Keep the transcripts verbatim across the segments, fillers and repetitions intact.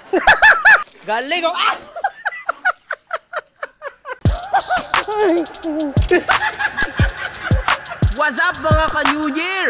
Galing ko! Ah! What's up mga ka-New Year?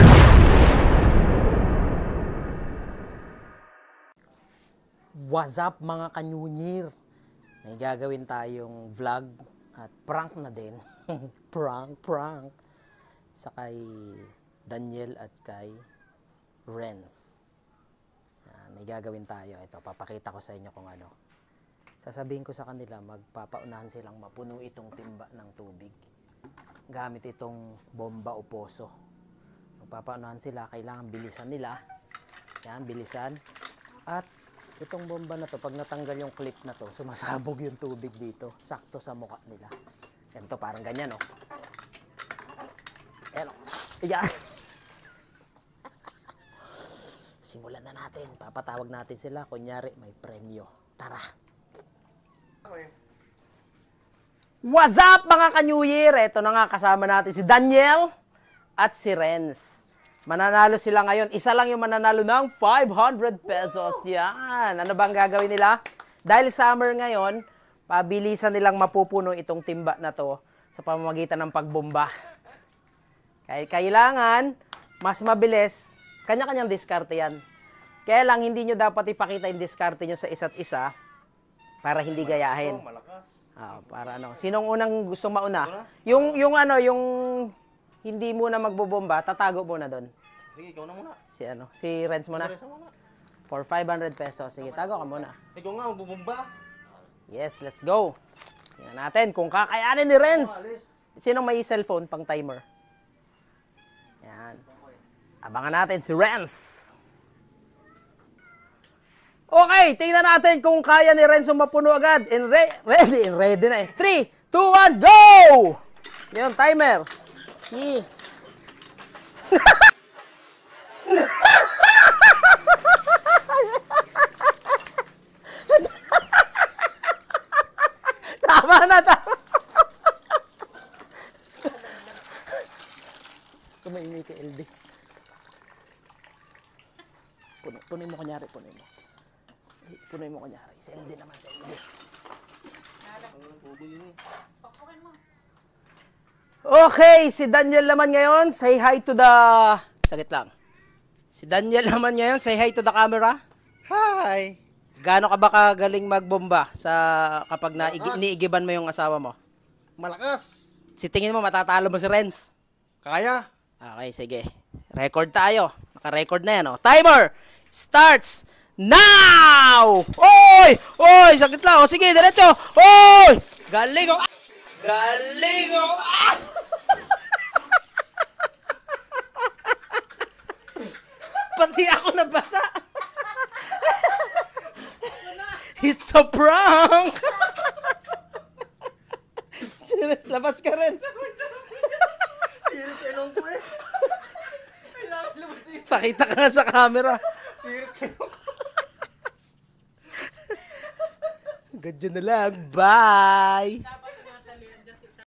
What's up mga ka-New Year? May gagawin tayong vlog at prank na din. Prank, prank. Sa kay Daniel at kay Renz. Yan, may gagawin tayo. Ito, papakita ko sa inyo kung ano. Sasabihin ko sa kanila, magpapaunahan silang mapuno itong timba ng tubig. Gamit itong bomba o poso. Magpapaunahan sila, kailangan bilisan nila. Yan, bilisan. At itong bomba na to, pag natanggal yung clip na to, sumasabog yung tubig dito. Sakto sa mukha nila. Yan to, parang ganyan, oh. Yan, oh. Yan. Simulan na natin. Papatawag natin sila. Kunyari, may premyo. Tara. Okay. What's up mga ka-New Year? Ito na nga, kasama natin si Daniel at si Renz. Mananalo sila ngayon. Isa lang yung mananalo ng five hundred pesos. Yan. Ano bang gagawin nila? Dahil summer ngayon, pabilisan nilang mapupuno itong timba na to sa pamamagitan ng pagbomba. Kaya kailangan, mas mabilis, kanya-kanyang diskarte yan. Kaya lang, hindi nyo dapat ipakita yung diskarte nyo sa isa't isa para hindi gayahin. Ah, para ano. Sinong unang gusto mauna? Yung, yung ano, yung hindi muna magbobomba, tatago muna doon. Sige, ikaw na muna. Si ano, si Renz muna. For five hundred pesos. Sige, tago ka muna. Ikaw nga, magbobomba. Yes, let's go. Tingnan natin kung kakayanin ni Renz. Sinong may cellphone pang timer? Yan. Abangan natin si Renz. Okay, tingnan natin kung kaya ni Renz mapuno agad. In re ready, in ready na eh. three, two, one, go! Yan, timer. Yeah. Tama na, tama. Kumaingi kay L D. Puno, punoy mo kunyari, punoy mo. Punoy mo kunyari. Sa L D naman, sa L D. Okay, si Daniel naman ngayon, say hi to the... Sagit lang. Si Daniel naman ngayon, say hi to the camera. Hi! Gaano ka ba kagaling magbomba sa kapag na niigiban mo yung asawa mo? Malakas! Si tingin mo, matatalo mo si Renz? Kaya? Okay, sige. Record tayo. Naka-record na yan, oh. Timer starts now! Oy! Oy! Sagit lang. O, sige, diretso. Oy! Galing ko. Galing ko. Ah! Pati ako nabasa. It's a prank! Serious, labas ka rin. Serious, enong ko eh. Pakita ka nga sa camera. Serious, enong ko. Gadyo na lang. Bye!